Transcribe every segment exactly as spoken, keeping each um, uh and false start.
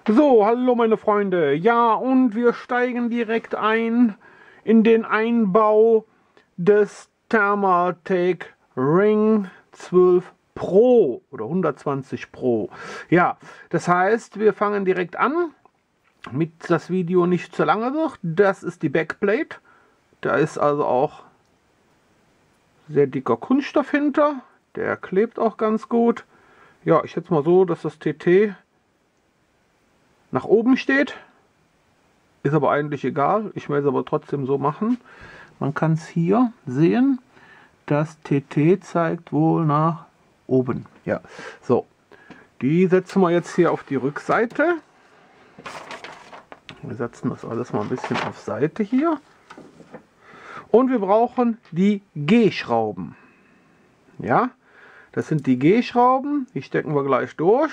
So, hallo meine Freunde. Ja, und wir steigen direkt ein in den Einbau des Thermaltake Ring zwölf Pro oder hundertzwanzig Pro. Ja, das heißt, wir fangen direkt an, damit das Video nicht zu lange wird. Das ist die Backplate. Da ist also auch sehr dicker Kunststoff hinter. Der klebt auch ganz gut. Ja, ich schätze mal so, dass das T T nach oben steht. Ist aber eigentlich egal. Ich will es aber trotzdem so machen. Man kann es hier sehen. Das T T zeigt wohl nach oben. Ja, so. Die setzen wir jetzt hier auf die Rückseite. Wir setzen das alles mal ein bisschen auf Seite hier. Und wir brauchen die G-Schrauben. Ja, das sind die G-Schrauben. Die stecken wir gleich durch.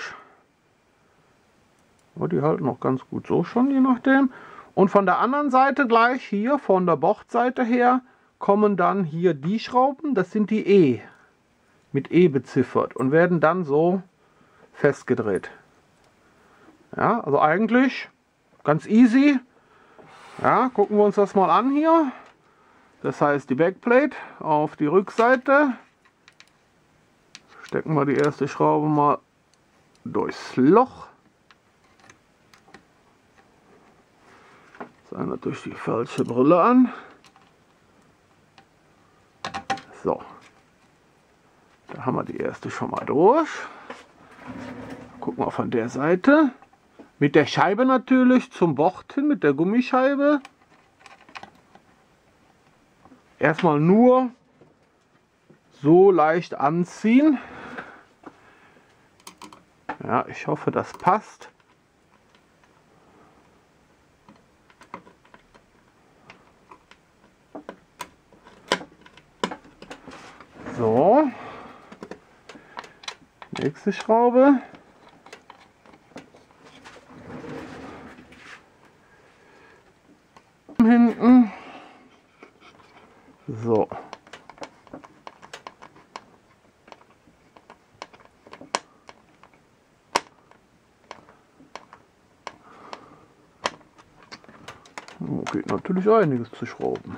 Aber die halten auch ganz gut so schon, je nachdem. Und von der anderen Seite gleich hier, von der Bordseite her, kommen dann hier die Schrauben. Das sind die E, mit E beziffert und werden dann so festgedreht. Ja, also eigentlich ganz easy. Ja, gucken wir uns das mal an hier. Das heißt, die Backplate auf die Rückseite. Stecken wir die erste Schraube mal durchs Loch. Das ist natürlich die falsche Brille an. So. Da haben wir die erste schon mal durch. Gucken wir von der Seite. Mit der Scheibe natürlich zum Bord hin, mit der Gummischeibe. Erstmal nur so leicht anziehen. Ja, ich hoffe, das passt. So. Nächste Schraube. Hinten. So. Geht natürlich einiges zu schrauben.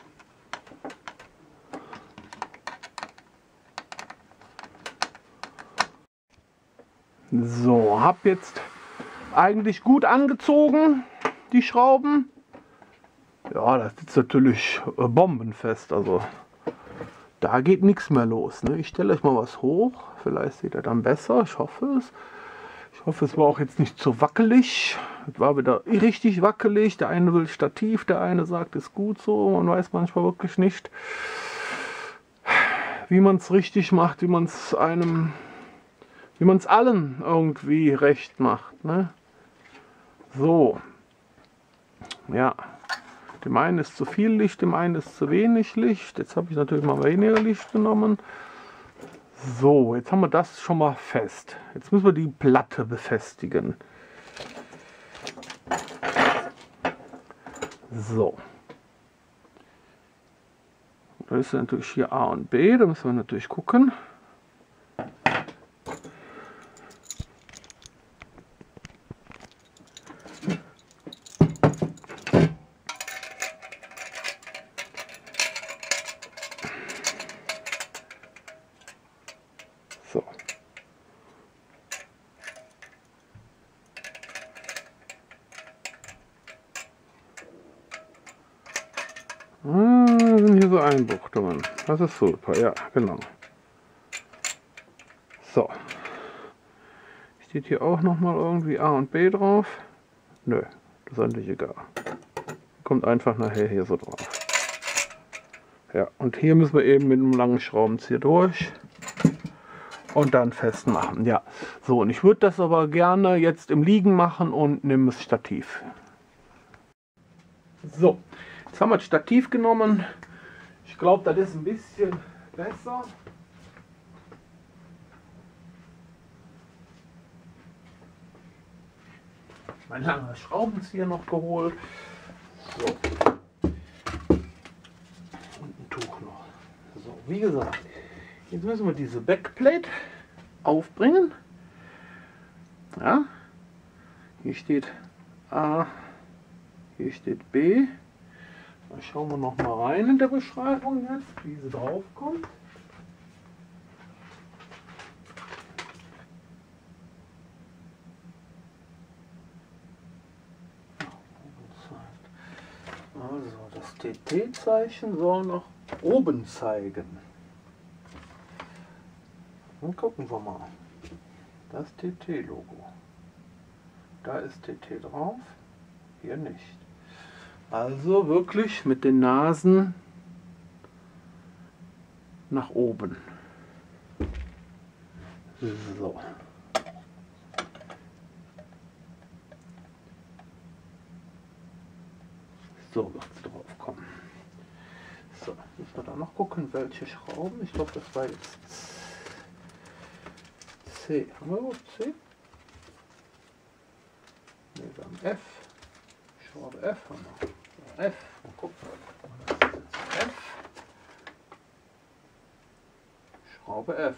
So, habe jetzt eigentlich gut angezogen, die Schrauben. Ja, das sitzt natürlich bombenfest, also da geht nichts mehr los. Ne? Ich stelle euch mal was hoch, vielleicht seht ihr dann besser, ich hoffe es. Ich hoffe, es war auch jetzt nicht zu wackelig. Es war wieder richtig wackelig. Der eine will Stativ, der eine sagt, ist gut so. Man weiß manchmal wirklich nicht, wie man es richtig macht, wie man es einem, wie man es allen irgendwie recht macht. Ne? So. Ja. Dem einen ist zu viel Licht, dem einen ist zu wenig Licht. Jetzt habe ich natürlich mal weniger Licht genommen. So, jetzt haben wir das schon mal fest. Jetzt müssen wir die Platte befestigen. So. Da ist natürlich hier A und B, da müssen wir natürlich gucken. So. Ah, sind hier so Einbuchtungen. Das ist super, ja, genau. So. Steht hier auch noch mal irgendwie A und B drauf? Nö, das ist eigentlich egal. Kommt einfach nachher hier so drauf. Ja, und hier müssen wir eben mit einem langen Schraubenzieher durch. Und dann festmachen, ja. So, und ich würde das aber gerne jetzt im Liegen machen und nehme das Stativ. So, jetzt haben wir das Stativ genommen. Ich glaube, das ist ein bisschen besser. Mein langer Schraubenzieher noch geholt. So. Und ein Tuch noch. So, wie gesagt. Jetzt müssen wir diese Backplate aufbringen. Ja, Hier steht A, hier steht B. Da schauen wir noch mal rein in der Beschreibung jetzt, wie sie drauf kommt. Also das T T-Zeichen soll nach oben zeigen. Dann gucken wir mal. Das T T-Logo. Da ist T T drauf, hier nicht. Also wirklich mit den Nasen nach oben. So. So wird es drauf kommen. So, müssen wir da noch gucken, welche Schrauben. Ich glaube, das war jetzt C. Haben wir überhaupt C? Ne, wir haben F. Schraube F haben wir. F. Mal gucken. F. Schraube F.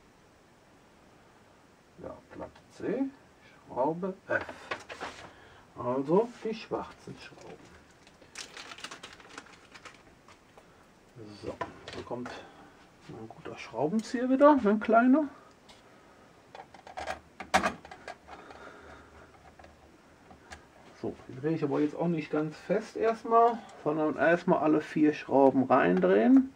Ja, Platte C. Schraube F. Also die schwarzen Schrauben. So, da kommt ein guter Schraubenzieher wieder, ein kleiner. So, die drehe ich aber jetzt auch nicht ganz fest erstmal, sondern erstmal alle vier Schrauben reindrehen,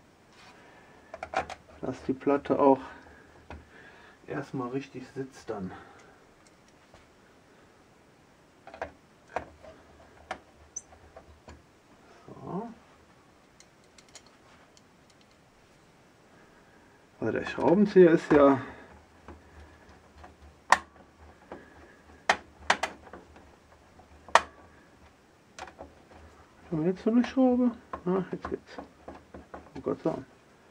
dass die Platte auch erstmal richtig sitzt dann. So. Also der Schraubenzieher ist ja haben wir jetzt so eine Schraube? Ah, jetzt geht's. Oh Gott sei Dank.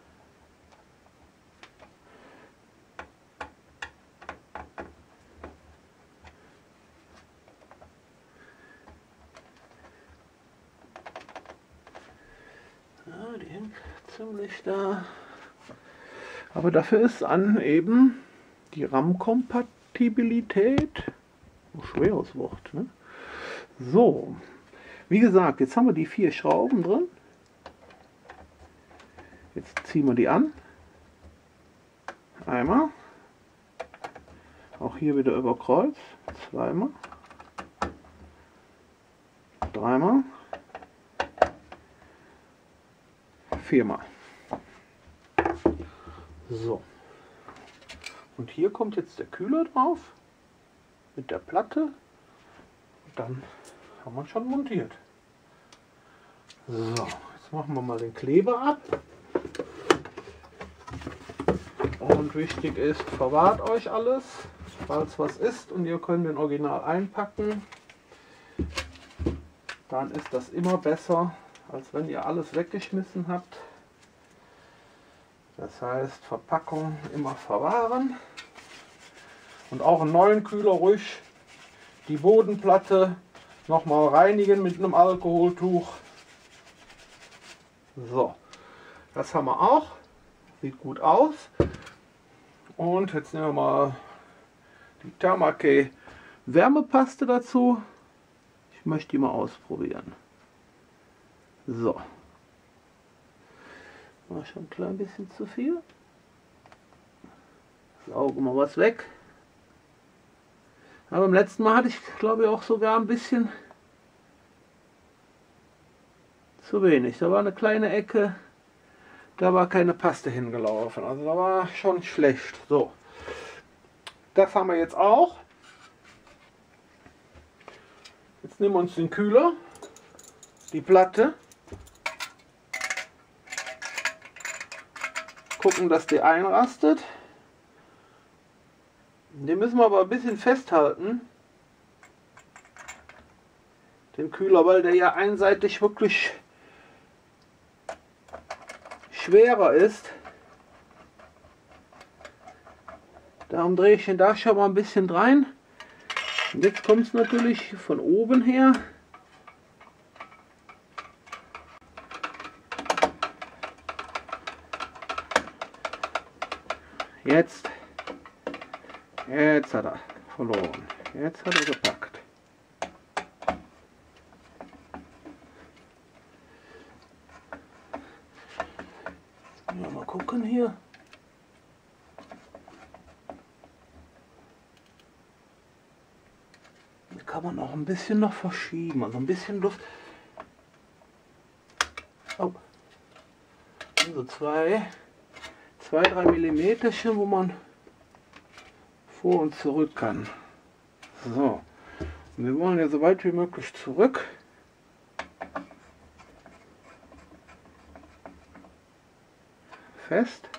Ja, die hängt ziemlich da. Aber dafür ist an eben die RAM-Kompatibilität. Oh, schweres Wort, ne? So, wie gesagt, jetzt haben wir die vier Schrauben drin. Jetzt ziehen wir die an. Einmal. Auch hier wieder über Kreuz. Zweimal. Dreimal. Viermal. So. Und hier kommt jetzt der Kühler drauf. Mit der Platte. Und dann haben wir schon montiert. So, jetzt machen wir mal den Kleber ab. Und wichtig ist, verwahrt euch alles, falls was ist und ihr könnt den Original einpacken. Dann ist das immer besser, als wenn ihr alles weggeschmissen habt. Das heißt, Verpackung immer verwahren. Und auch einen neuen Kühler ruhig die Bodenplatte nochmal reinigen mit einem Alkoholtuch. So, das haben wir auch. Sieht gut aus. Und jetzt nehmen wir mal die Thermacay Wärmepaste dazu. Ich möchte die mal ausprobieren. So. War schon ein klein bisschen zu viel. Saugen wir was weg. Aber beim letzten Mal hatte ich, glaube ich, auch sogar ein bisschen zu wenig. Da war eine kleine Ecke, da war keine Paste hingelaufen. Also da war schon schlecht. So, das haben wir jetzt auch. Jetzt nehmen wir uns den Kühler, die Platte, gucken, dass die einrastet. Den müssen wir aber ein bisschen festhalten, den Kühler, weil der ja einseitig wirklich schwerer ist. Darum drehe ich den da schon mal ein bisschen rein. Und jetzt kommt es natürlich von oben her. Jetzt, jetzt hat er verloren. Jetzt hat er gepackt. gucken hier. Hier kann man auch ein bisschen noch verschieben, also ein bisschen Luft. Oh. So zwei, zwei, drei Millimeterchen, wo man vor und zurück kann. So, und wir wollen ja so weit wie möglich zurück. Fest.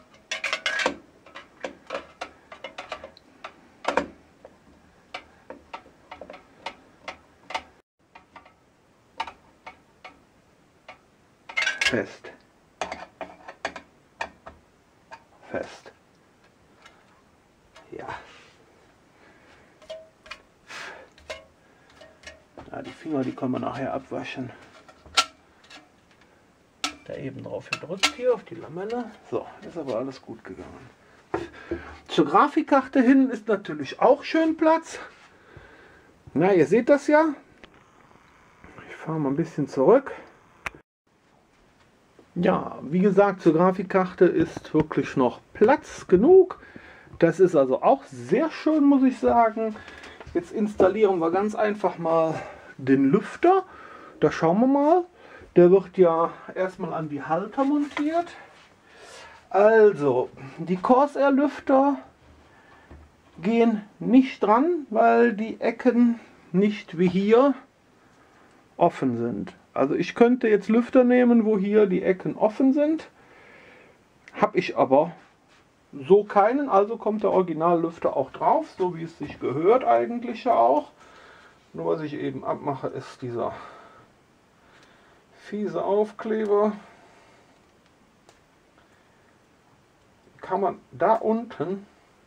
Fest. Fest. Ja. Ja, die Finger, die können wir nachher abwaschen. Da eben drauf gedrückt hier auf die Lamelle. So, ist aber alles gut gegangen. Zur Grafikkarte hin ist natürlich auch schön Platz. Na, ihr seht das ja. Ich fahre mal ein bisschen zurück. Ja, wie gesagt, zur Grafikkarte ist wirklich noch Platz genug. Das ist also auch sehr schön, muss ich sagen. Jetzt installieren wir ganz einfach mal den Lüfter. Da schauen wir mal. Der wird ja erstmal an die Halter montiert. Also, die Corsair Lüfter gehen nicht dran, weil die Ecken nicht wie hier offen sind. Also ich könnte jetzt Lüfter nehmen, wo hier die Ecken offen sind. Habe ich aber so keinen, also kommt der Originallüfter auch drauf, so wie es sich gehört eigentlich ja auch. Nur was ich eben abmache, ist dieser fiese Aufkleber. Kann man da unten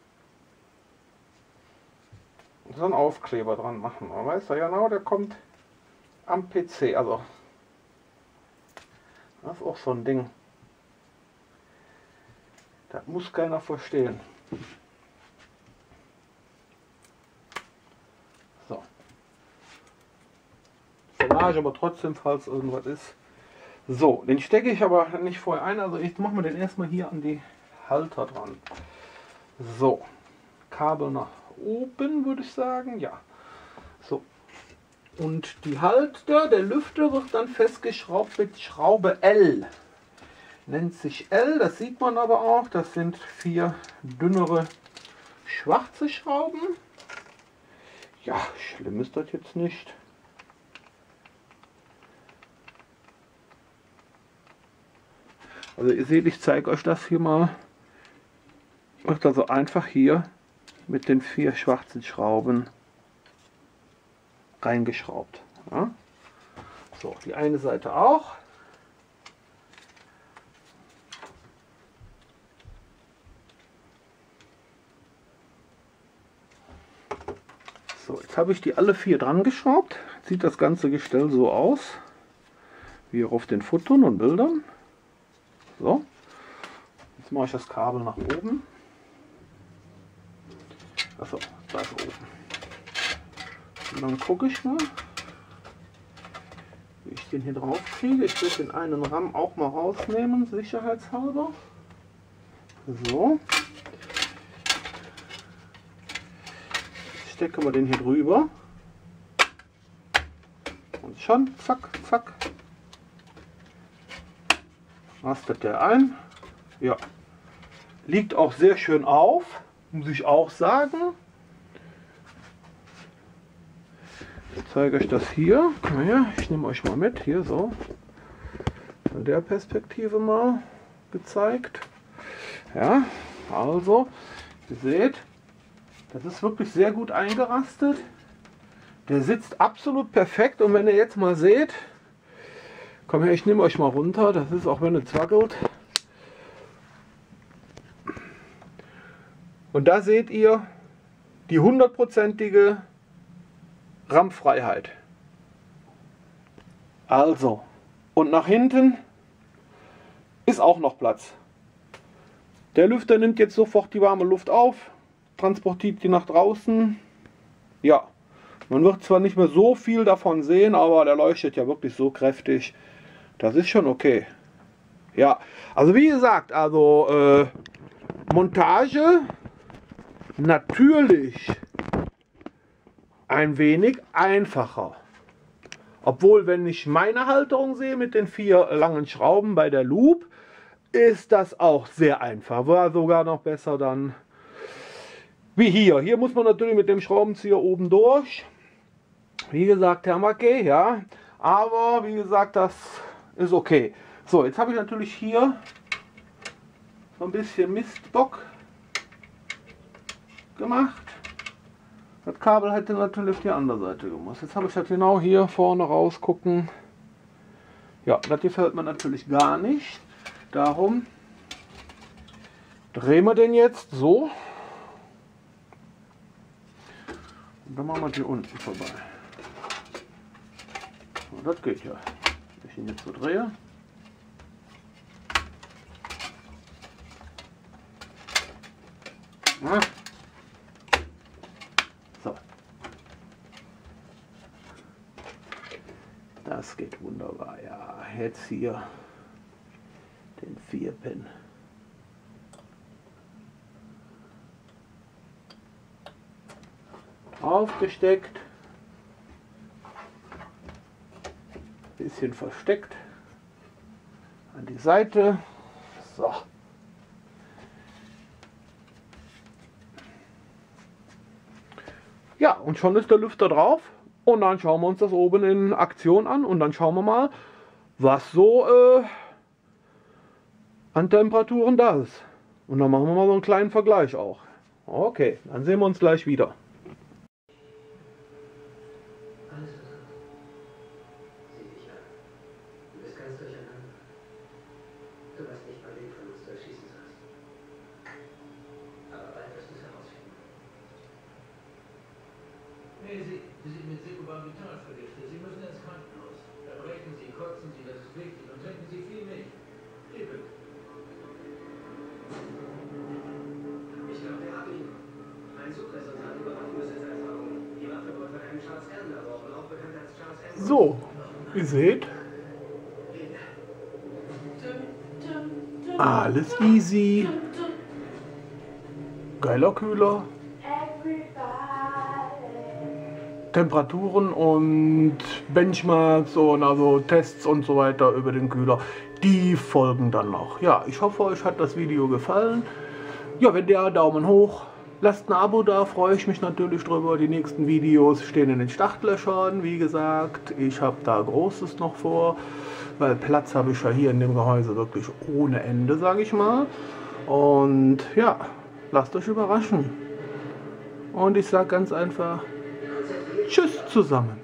so einen Aufkleber dran machen. Man weiß ja genau, der kommt am P C. Also das ist auch so ein Ding. Das muss keiner verstehen. So. Solange aber trotzdem, falls irgendwas ist. So, den stecke ich aber nicht vorher ein. Also ich mache mir den erstmal hier an die Halter dran. So. Kabel nach oben, würde ich sagen. Ja. So. Und die Halter, der Lüfter wird dann festgeschraubt mit Schraube L. Nennt sich L, das sieht man aber auch. Das sind vier dünnere schwarze Schrauben. Ja, schlimm ist das jetzt nicht. Also ihr seht, ich zeige euch das hier mal. Wird also einfach hier mit den vier schwarzen Schrauben reingeschraubt. Ja. So, die eine Seite auch. So, jetzt habe ich die alle vier dran geschraubt. Sieht das ganze Gestell so aus, wie auf den Fotos und Bildern. So, jetzt mache ich das Kabel nach oben. Achso, da ist oben. Und dann gucke ich mal, wie ich den hier drauf kriege. Ich will den einen RAM auch mal rausnehmen, sicherheitshalber. So. Jetzt stecken wir den hier drüber. Und schon, zack, zack. Rastet der ein. Ja. Liegt auch sehr schön auf, muss ich auch sagen. Ich zeige euch das hier. Komm her, ich nehme euch mal mit. Hier so. Von der Perspektive mal gezeigt. Ja, also, ihr seht, das ist wirklich sehr gut eingerastet. Der sitzt absolut perfekt. Und wenn ihr jetzt mal seht, komm her, ich nehme euch mal runter. Das ist auch, wenn es wackelt. Und da seht ihr die hundertprozentige RAM-Freiheit. Also, und nach hinten ist auch noch Platz. Der Lüfter nimmt jetzt sofort die warme Luft auf, transportiert die nach draußen. Ja, man wird zwar nicht mehr so viel davon sehen, aber der leuchtet ja wirklich so kräftig. Das ist schon okay. Ja, also wie gesagt, also äh, Montage natürlich ein wenig einfacher. Obwohl, wenn ich meine Halterung sehe mit den vier langen Schrauben bei der Loop, ist das auch sehr einfach. War sogar noch besser dann wie hier. Hier muss man natürlich mit dem Schraubenzieher oben durch. Wie gesagt, Thermake, ja. Aber wie gesagt, das ist okay. So, jetzt habe ich natürlich hier so ein bisschen Mistbock gemacht. Das Kabel hätte natürlich auf die andere Seite gemusst. Jetzt habe ich das genau hier vorne rausgucken. Ja, das gefällt mir natürlich gar nicht. Darum drehen wir den jetzt so. Und dann machen wir die unten vorbei. So, das geht ja. Wenn ich ihn jetzt so drehe. Ja. So. Das geht wunderbar. Ja, jetzt hier den vier Pin. Aufgesteckt. Bisschen versteckt. An die Seite. So. Ja, und schon ist der Lüfter drauf. Und dann schauen wir uns das oben in Aktion an. Und dann schauen wir mal, was so äh, an Temperaturen da ist. Und dann machen wir mal so einen kleinen Vergleich auch. Okay, dann sehen wir uns gleich wieder. Nee, Sie, Sie sind mit Secobarbital vergiftet. Sie müssen ins Krankenhaus. Da brechen Sie, kotzen Sie, das ist wichtig. Und trinken Sie viel Milch. Liebe. Ich glaube, der hat ihn. Ein Suchresultat über Waffenbesitzerfahrung. Die Waffe wurde von einem Charles M. erworben, auch bekannt als Charles M. So, ihr seht. Alles easy. Geiler Kühler. Temperaturen und Benchmarks und also Tests und so weiter über den Kühler, die folgen dann noch. Ja, ich hoffe, euch hat das Video gefallen. Ja, wenn der Daumen hoch, lasst ein Abo da, freue ich mich natürlich drüber. Die nächsten Videos stehen in den Startlöchern. Wie gesagt, ich habe da Großes noch vor, weil Platz habe ich ja hier in dem Gehäuse wirklich ohne Ende, sage ich mal. Und ja, lasst euch überraschen. Und ich sage ganz einfach, tschüss zusammen.